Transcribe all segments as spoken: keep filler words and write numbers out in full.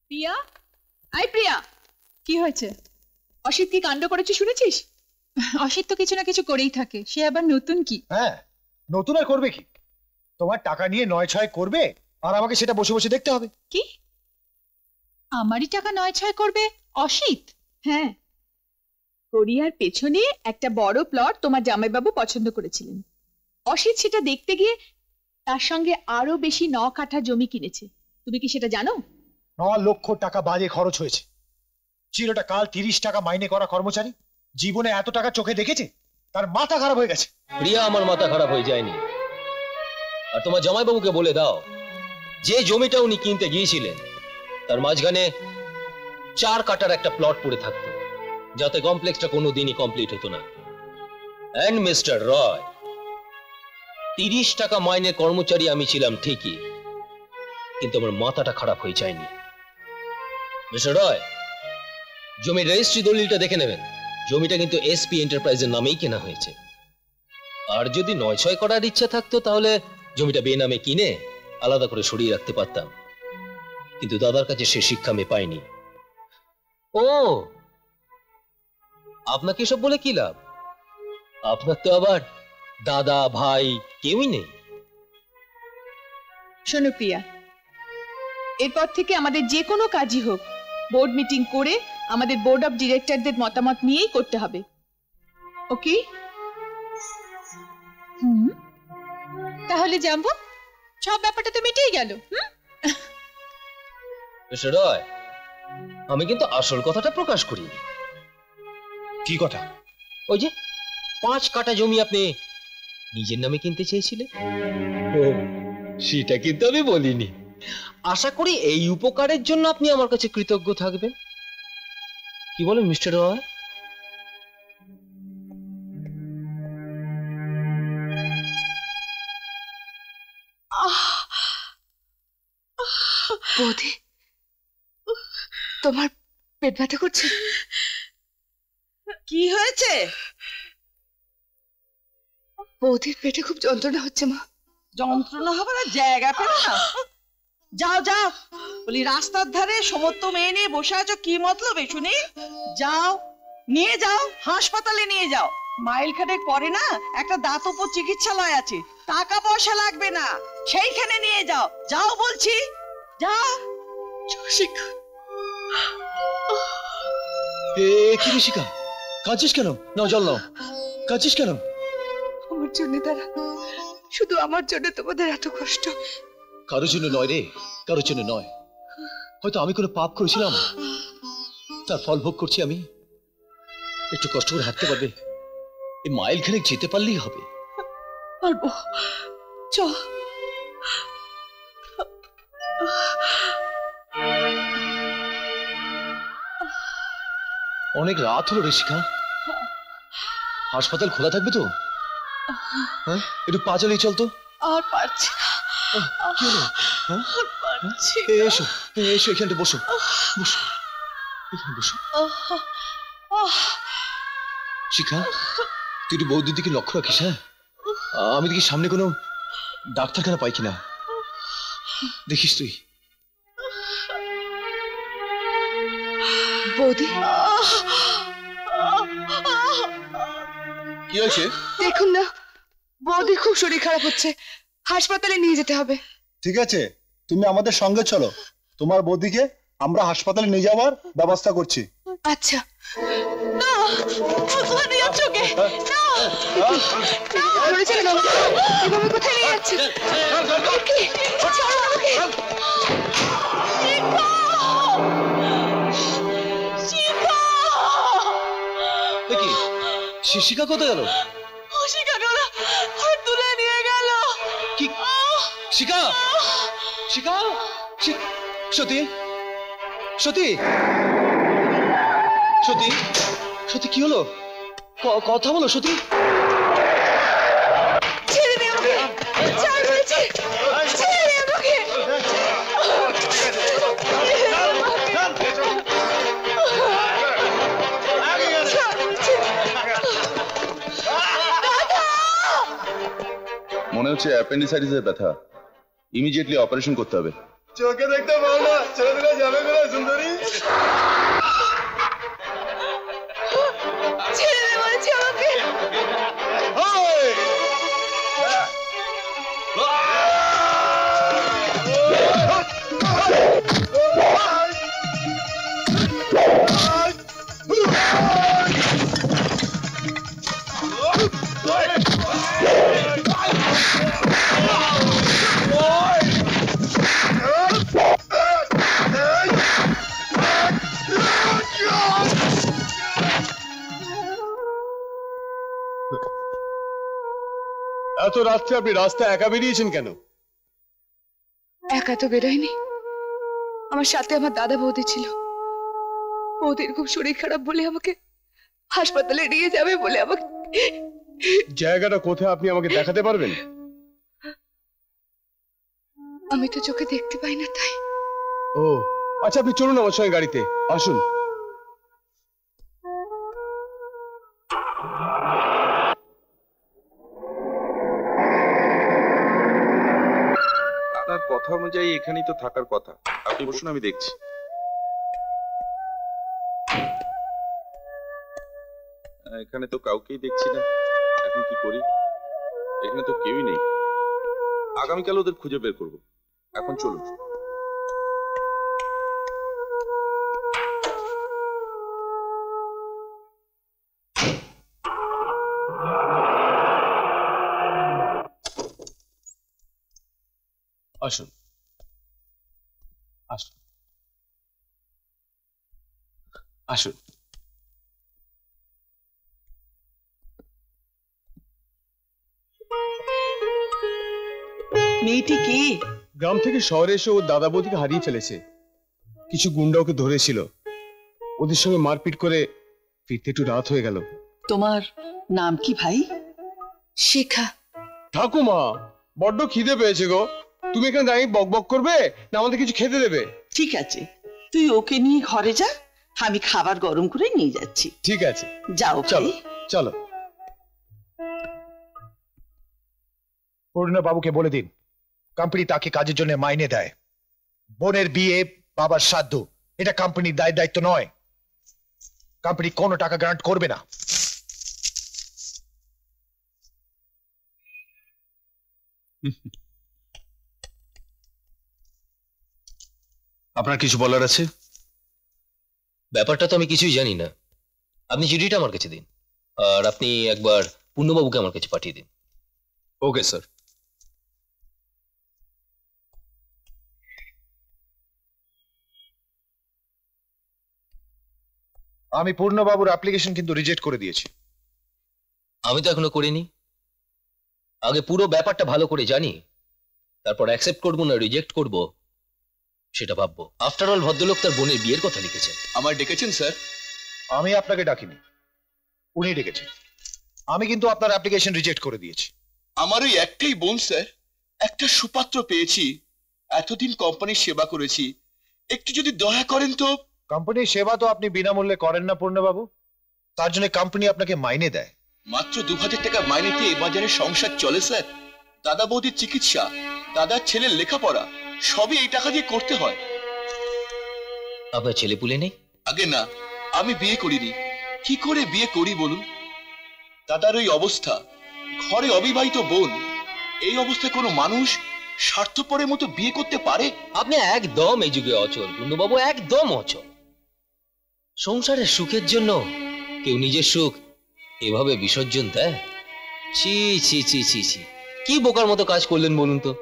প্রিয়া, I প্রিয়া, কি হয়েছে? অসিত কি কাণ্ড করেছে শুনেছিস? অসিত তো কিছু না কিছু করেই থাকে, সে আবার নতুন কি? হ্যাঁ, নতুন আর করবে কি? তোমার টাকা নিয়ে নয় ছয় করবে আর আমাকে সেটা বসে বসে দেখতে হবে। কি? আমারই টাকা নয় ছয় করবে অসিত? হ্যাঁ, কোরিয়ার পেছনে একটা বড় প্লট তোমার জামাইবাবু পছন্দ করেছিলেন। অসিত সেটা দেখতে গিয়ে তার সঙ্গে আরো বেশি ন কাঠা জমি কিনেছে। তুমি কি সেটা জানো? ন লক্ষ টাকা বাজে খরচ হয়েছে। চিরটা কাল তিরিশ টাকা মাইনে করা কর্মচারী জীবনে এত টাকা চোখে দেখেছে? তার মাথা খারাপ হয়ে গেছে। প্রিয়া, আমার মাথা খারাপ হয়ে যায়নি। আর তোমার জামাইবাবুকে বলে দাও, যে জমিটা উনি কিনতে গিয়েছিলেন তার মাঝখানে চার কাটার একটা প্লট পড়ে থাকতো, যাতে কমপ্লেক্সটা কোনোদিনই কমপ্লিট হতো না। এন্ড মিস্টার রয়, তিরিশ টাকা মাইনে কর্মচারী আমি ছিলাম ঠিকই, কিন্তু আমার মাথাটা খারাপ হয়ে যায়নি। মিস্টার রয়, জমির রেজিস্ট্রি দলিলটা দেখে নেবেন। জমিটা কিন্তু এসপি এন্টারপ্রাইজের নামেই কেনা হয়েছে। আর যদি নয় ছয় করার ইচ্ছা থাকতো তাহলে জমিটা বেনামে কিনে আলাদা করে সরিয়ে রাখতে পারতাম, কিন্তু দাদার কাছে সে শিক্ষা আমি পাইনি। ও, আপনাকে এসব বলে কি লাভ? আপনার তো আবার দাদা ভাই কেউই নেই। শোনো প্রিয়া, এরপর থেকে আমাদের যে কোনো কাজই হোক বোর্ড মিটিং করে আমাদের বোর্ড অফ ডিরেক্টরদের মতামত নিয়েই করতে হবে, ওকে? হুম, তাহলে জানবো সব ব্যাপারটা তো মিটেই গেল। হুম, মিস্টার রয়, আমি কিন্তু আসল কথাটা প্রকাশ করিনি। কি কথা? ওই যে পাঁচ কাটা জমি আপনি নিজের নামে কিনতে চেয়েছিলেন, ও সেটা কিন্তু আমি বলিনি। আশা করি এই উপকারের জন্য আপনি আমার কাছে কৃতজ্ঞ থাকবেন। কি বলেন মিস্টার রয়? বৌদি, তোমার পেট ব্যথা করছে? কি হয়েছে? বৌদির পেটে খুব যন্ত্রণা হচ্ছে মা। যন্ত্রণা হবে না, জায়গা পেলে না? যাও যাও, বলি রাস্তার ধারে সমস্ত মেয়ে নিয়ে বসে আছো, কি মতলবে শুনি? যাও, নিয়ে যাও, হাসপাতালে নিয়ে যাও। মাইল খানেক পরে না একটা দাতব্য চিকিৎসালয় আছে, টাকা পয়সা লাগবে না, সেইখানে নিয়ে যাও। যাও বলছি, যাও। কি ঋষিকা, কাঁদছিস কেন? নাও জল নাও। কাঁদছিস কেন? আমার জন্য দাঁড়া, শুধু আমার জন্য তোমাদের এত কষ্ট। কারোর জন্য নয় রে, কারোর জন্য নয়। হয়তো আমি কোনো পাপ করেছিলাম, তার ফল ভোগ করছি আমি। একটু কষ্ট করে হাঁটতে পারবে? এই মাইল খানেক যেতে পারলেই হবে। পারবো, চ। অনেক রাত হলো ঋষিকা, হাসপাতাল খোলা থাকবে তো? হ্যাঁ, একটু পা চালিয়ে চল তো। আর পারছি না। কি হলো? হ্যাঁ, এসো এসো, এখানটা বসো বসো, এখানে বসো। শিখা, তুই একটু বৌদির দিকে লক্ষ্য রাখিস। হ্যাঁ, আমি দেখি সামনে কোনো ডাক্তারখানা পাই কিনা, দেখিস তুই। বৌদি, কি হয়েছে? দেখুন না, বৌদির খুব শরীর খারাপ হচ্ছে, হাসপাতালে নিয়ে যেতে হবে। ঠিক আছে, তুমি আমাদের সঙ্গে চলো, তোমার বৌদিকে আমরা হাসপাতালে নিয়ে যাওয়ার ব্যবস্থা করছি। আচ্ছা। না, কোথায় নিয়ে যাচ্ছ ওকে? না, ধরে চলে না, এভাবে কোথায় নিয়ে যাচ্ছে? শিশিকা কোথায় গেল? শিখা গেল, তুলে নিয়ে গেল। কি? শিখা, শিখা, সতী, সতী, সতী, সতী, কি হলো? কথা বলো সতী। ছেড়ে দে আমাকে, ছাড় বলছি, ছেড়ে দে আমাকে। মনে হচ্ছে অ্যাপেন্ডিসাইটিসের ব্যথা, ইমিডিয়েটলি অপারেশন করতে হবে। চোখে দেখতে পাও না, ছেড়ে দিলে যাবে না। সুন্দরী। ছেড়ে দে বলছি আমাকে। এত রাত্রে আপনি রাস্তায় একা বেরিয়েছেন কেন? একা তো বেরোয়নি, আমার সাথে আমার দাদা বৌদি ছিল। বৌদির খুব শরীর খারাপ বলে আমাকে হাসপাতালে নিয়ে যাবে বলে আমাকে। জায়গাটা কোথায় আপনি আমাকে দেখাতে পারবেন? আমি তো চোখে দেখতে পাই না তাই। ও আচ্ছা, আপনি চলুন আমার সঙ্গে গাড়িতে, আসুন। আপনার কথা অনুযায়ী এখানেই তো থাকার কথা, আপনি বসুন, আমি দেখছি। এখানে তো কাউকেই দেখছি না, এখন কি করি? এখানে তো কেউই নেই, আগামীকাল ওদের খুঁজে বের করব। এখন চলুন। আসুন আসুন আসুন। মেয়েটি কে? গ্রাম থেকে শহরে এসে ও দাদা বৌদিকে হারিয়ে ফেলেছে। কিছু গুন্ডা ওকে ধরেছিল, ওদের সঙ্গে মারপিট করে ফিরতে একটু রাত হয়ে গেল। তোমার নাম কি ভাই? শিখা। ঠাকুমা, বড্ড খিদে পেয়েছে গো। তুমি এখানে দাঁড়িয়ে বক বক করবে না আমাদের কিছু খেতে দেবে? ঠিক আছে, তুই ওকে নিয়ে ঘরে যা, আমি খাবার গরম করে নিয়ে যাচ্ছি। ঠিক আছে, যাও চলো চলো। পূর্ণ বাবুকে বলে দিন কোম্পানি তাকে কাজের জন্য মাইনে দেয়। বোনের বিয়ে, বাবার শ্রাদ্ধ, এটা কোম্পানির দায় দায়িত্ব নয়। কোম্পানি কোনো টাকা গ্রান্ট করবে না। আপনার কিছু বলার আছে? ব্যাপারটা তো আমি কিছুই জানি না। আপনি চিঠিটা আমার কাছে দিন, আর আপনি একবার পূর্ণবাবুকে আমার কাছে পাঠিয়ে দিন। Okay sir. আমি পূর্ণবাবুর অ্যাপ্লিকেশন কিন্তু রিজেক্ট করে দিয়েছি। আমি তো এখনো করিনি, আগে পুরো ব্যাপারটা ভালো করে জানি, তারপর অ্যাকসেপ্ট করবো না রিজেক্ট করব সেটা ভাববো। আফটার অল ভদ্রলোক তার বোনের বিয়ের কথা লিখেছেন। আমার ডেকেছেন স্যার? আমি আপনাকে ডাকিনি, উনি ডেকেছেন। আমি কিন্তু আপনার অ্যাপ্লিকেশন রিজেক্ট করে দিয়েছি। আমার ওই একটাই বোন স্যার, একটা সুপাত্র পেয়েছি। এতদিন কোম্পানির সেবা করেছি, একটু যদি দয়া করেন তো। কোম্পানির সেবা তো আপনি বিনামূল্যে করেন না পূর্ণবাবু, তার জন্য কোম্পানি আপনাকে মাইনে দেয়। মাত্র দু হাজার টাকা মাইনেতে এ বাজারে সংসার চলে স্যার। দাদা বৌদির চিকিৎসা, দাদার ছেলের লেখাপড়া সবই এই টাকা দিয়ে করতে হয়। আপনার ছেলে পুলে নেই? আগে না, আমি বিয়ে করিনি। কি করে বিয়ে করি বলুন? দাদার ওই অবস্থা, ঘরে অবিবাহিত বোন, এই অবস্থায় কোনো মানুষ স্বার্থপরের মতো বিয়ে করতে পারে? আপনি একদম এই যুগে অচল পূর্ণবাবু, একদম অচল। সংসারের সুখের জন্য কেউ নিজের সুখ এভাবে বিসর্জন দেয়? ছি ছি ছি ছি ছি, কি বোকার মতো কাজ করলেন বলুন তো।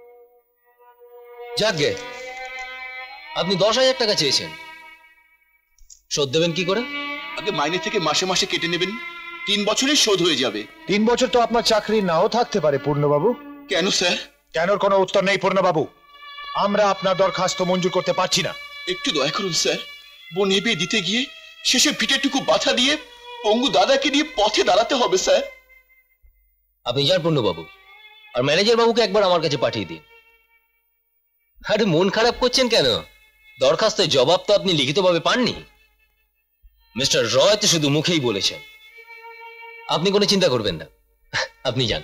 যাকগে, আপনি দশ হাজার টাকা চেয়েছেন, শোধ দেবেন কি করে? আগে মাইনে থেকে মাসে মাসে কেটে নেবেন, তিন বছরের শোধ হয়ে যাবে। তিন বছর তো আপনার চাকরি নাও থাকতে পারে পূর্ণবাবু। কেন স্যার? কেনর কোনো উত্তর নেই পূর্ণবাবু। আমরা আপনার দরখাস্ত মঞ্জুর করতে পারছি না। একটু দয়া করুন স্যার, বোন এ বিয়ে দিতে গিয়ে শেষে পিঠেটুকু বাধা দিয়ে পঙ্গু দাদাকে নিয়ে পথে দাঁড়াতে হবে স্যার। আপনি যান পূর্ণবাবু, আর ম্যানেজার বাবুকে একবার আমার কাছে পাঠিয়ে দিন। আরে মন খারাপ করছেন কেন? দরখাস্তের জবাব তো আপনি লিখিতভাবে পাননি। মিস্টার রয় তো শুধু মুখেই বলেছেন। আপনি কোনো চিন্তা করবেন না, আপনি যান।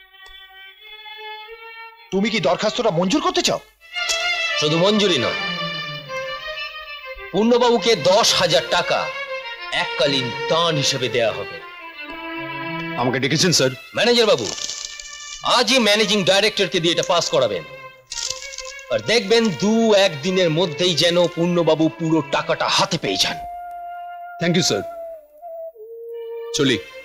তুমি কি দরখাস্তটা মঞ্জুর করতে চাও? শুধু মঞ্জুরি নয়, পূর্ণবাবুকে দশ হাজার টাকা এককালীন দান হিসেবে দেয়া হবে। আমাকে ডেকেছেন স্যার? ম্যানেজার বাবু, আজই ম্যানেজিং ডাইরেক্টরকে দিয়ে এটা পাস করাবেন, আর দেখবেন দু একদিনের মধ্যেই যেন পূর্ণবাবু পুরো টাকাটা হাতে পেয়ে যান। Thank you sir. চলি।